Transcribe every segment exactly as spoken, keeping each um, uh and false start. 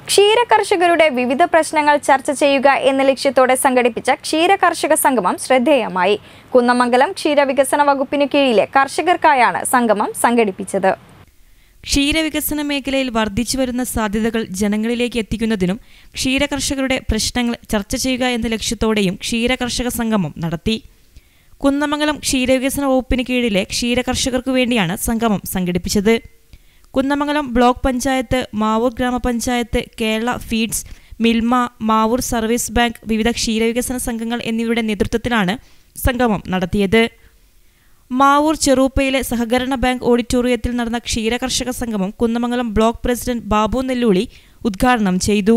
ക്ഷീരകർഷകരുടെ വിവിധ പ്രശ്നങ്ങൾ ചർച്ച ചെയ്യുക എന്ന ലക്ഷ്യത്തോടെ സംഘടിപ്പിച്ച ക്ഷീരകർഷക സംഗമം ശ്രദ്ധേയമായി. കുന്നമംഗലം ക്ഷീരവികസന വകുപ്പിനു കീഴിലെ കർഷകർക്കായാണ് സംഗമം സംഘടിപ്പിച്ചത്. ക്ഷീരവികസന മേഖലയിൽ വർദ്ധിച്ചുവരുന്ന സാധ്യതകൾ ജനങ്ങളിലേക്ക് എത്തിക്കുന്നതിനും ക്ഷീരകർഷകരുടെ പ്രശ്നങ്ങൾ ചർച്ച ചെയ്യുക എന്ന ലക്ഷ്യത്തോടെയും ക്ഷീരകർഷക സംഗമം നടത്തി. കുന്നമംഗലം ക്ഷീരവികസന വകുപ്പിന് കീഴിലെ ക്ഷീരകർഷകർക്കു വേണ്ടിയാണ് സംഗമം സംഘടിപ്പിച്ചത്. കുന്നമംഗലം ബ്ലോക്ക് പഞ്ചായത്ത്, മാവൂർ ഗ്രാമപഞ്ചായത്ത്, Kerala feeds, Milma, Mavoor service bank, വിവിധ ക്ഷീരവികസന സംഘങ്ങൾ എന്നിവയുടെ നേതൃത്വത്തിലാണ് സംഗമം നടത്തിയത്. മാവൂർ ചെറുപ്പയിലെ സഹകരണ ബാങ്ക് ഓഡിറ്റോറിയത്തിൽ നടന്ന ക്ഷീരകർഷക സംഗമം കുന്നമംഗലം ബ്ലോക്ക് പ്രസിഡന്റ് ബാബു നെല്ലൂളി ഉദ്ഘാടനം ചെയ്തു.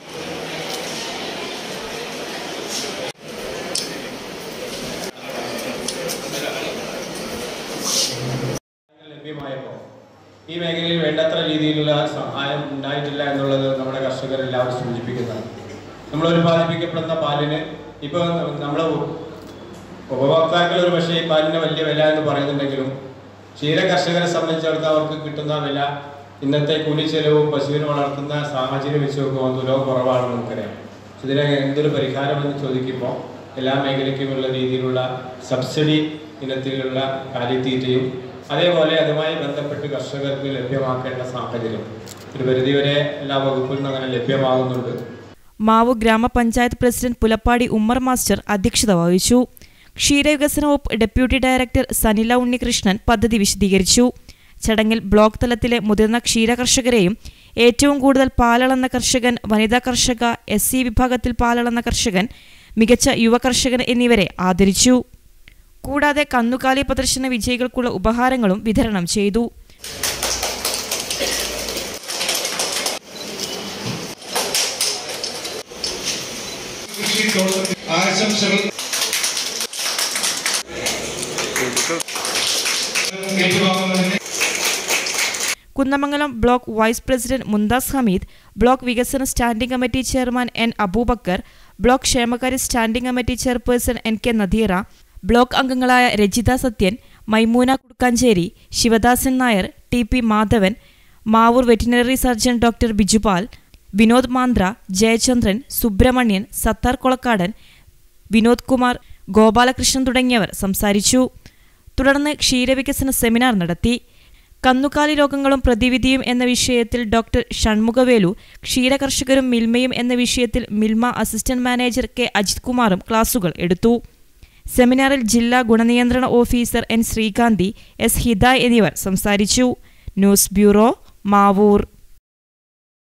ഈ മേഖലയിൽ വേണ്ടത്ര രീതിയിലുള്ള സഹായം ഉണ്ടായിട്ടില്ല എന്നുള്ളത് നമ്മുടെ കർഷകരെല്ലാവരും സൂചിപ്പിക്കുന്നതാണ്. നമ്മൾ ഉൽപ്പാദിപ്പിക്കപ്പെടുന്ന പാലിന് ഇപ്പോൾ നമ്മൾ ഉപഭോക്താക്കൾ ഒരു പക്ഷേ ഈ പാലിന് വലിയ വില എന്ന് പറയുന്നുണ്ടെങ്കിലും ക്ഷീര കർഷകരെ സംബന്ധിച്ചിടത്തോളം അവർക്ക് കിട്ടുന്ന വില ഇന്നത്തെ കൂലിച്ചെലവും പശുവിനെ വളർത്തുന്ന സാഹചര്യം വെച്ച് നോക്കുമ്പോൾ തുലവും കുറവാണെന്ന് നമുക്കറിയാം. ഇതിന് എന്തൊരു പരിഹാരമെന്ന് ചോദിക്കുമ്പോൾ എല്ലാ മേഖലയ്ക്കുമുള്ള രീതിയിലുള്ള സബ്സിഡി ഇനത്തിലുള്ള കാലിത്തീറ്റയും അതേപോലെ അതുമായി ബന്ധപ്പെട്ട് കർഷകർക്ക് ലഭ്യമാക്കേണ്ട സാഹചര്യം ഒരു പരിധിവരെ എല്ലാ വകുപ്പിൽ നിന്നും അങ്ങനെ ലഭ്യമാകുന്നുണ്ട്. മാവൂർ ഗ്രാമപഞ്ചായത്ത് പ്രസിഡന്റ് പുലപ്പാടി ഉമ്മർ മാസ്റ്റർ അധ്യക്ഷത വഹിച്ചു. ക്ഷീരവികസന വകുപ്പ് ഡെപ്യൂട്ടി ഡയറക്ടർ സനില ഉണ്ണികൃഷ്ണൻ പദ്ധതി വിശദീകരിച്ചു. ചടങ്ങിൽ ബ്ലോക്ക് തലത്തിലെ മുതിർന്ന ക്ഷീരകർഷകരെയും ഏറ്റവും കൂടുതൽ പാലളന്ന കർഷകൻ, വനിതാ കർഷക, എസ് സി വിഭാഗത്തിൽ പാലളന്ന കർഷകൻ, മികച്ച യുവ കർഷകൻ എന്നിവരെ ആദരിച്ചു. കൂടാതെ കന്നുകാലി പ്രദർശന വിജയികൾക്കുള്ള ഉപഹാരങ്ങളും വിതരണം ചെയ്തു. Kunnamangalam block vice president Mumtaz Hameed, block വികസന standing committee chairman N Abubakar, block ക്ഷേമകാര്യ standing committee chairperson N K Nadeera, block അംഗങ്ങളായ Rajitha Sathyan, Maimoona Kudukkancheri, Sivadasan Nair, T P Madhavan, Mavoor veterinary surgeon doctor Bijupal, Vinod Mandra, Jayachandran, Subramanian, Sathar Kolakkadan, Vinod Kumar, Gopalakrishnan തുടങ്ങിയവർ സംസാരിച്ചു. തുടർന്ന് ക്ഷീരവികസന സെമിനാർ നടത്തി. കന്നുകാലി രോഗങ്ങളും പ്രതിവിധിയും എന്ന വിഷയത്തിൽ ഡോക്ടർ ഷൺമുഖവേലു, ക്ഷീരകർഷകരും മിൽമയും എന്ന വിഷയത്തിൽ Milma assistant manager K Ajith കുമാറും ക്ലാസുകൾ എടുത്തു. സെമിനാറിൽ ജില്ലാ ഗുണനിയന്ത്രണ officer N Sreekanthi, S Hidai എന്നിവർ സംസാരിച്ചു. News bureau, Mavoor.